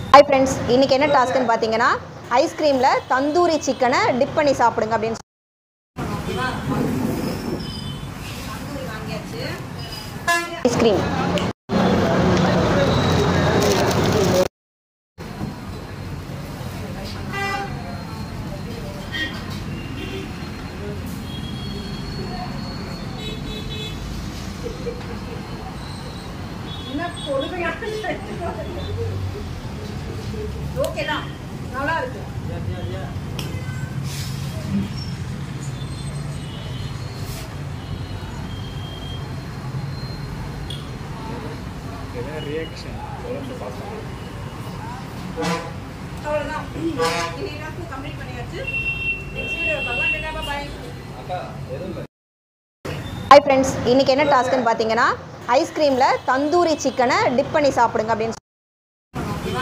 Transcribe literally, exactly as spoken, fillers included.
Hi friends, இன்னைக்கு என்ன டாஸ்க்னு பாத்தீங்கன்னா ஐஸ்கிரீம்ல தந்தூரி சிக்கனை டிப் பண்ணி சாப்பிடுங்க அப்படினு தந்தூரி வாங்கியாச்சு ஐஸ்கிரீம் என்ன பொறுமையா ஓகே தான் நல்லா இருக்கு என்ன ரியாக்ஷன் சொல்லுங்க பாப்போம் அவ்வளவுதான் இன்னைக்கு டாஸ்க் கம்ப்ளீட் பண்ணியாச்சு நெக்ஸ்ட் வீடியோல பார்க்கலாம் டேட்டா பை அக்கா எதுல ஹாய் ஃப்ரெண்ட்ஸ் இன்னைக்கு என்ன டாஸ்க்னு பாத்தீங்கன்னா ஐஸ்கிரீம்ல தந்தூரி சிக்கனை டிப் பண்ணி சாப்பிடுங்க அப்படினு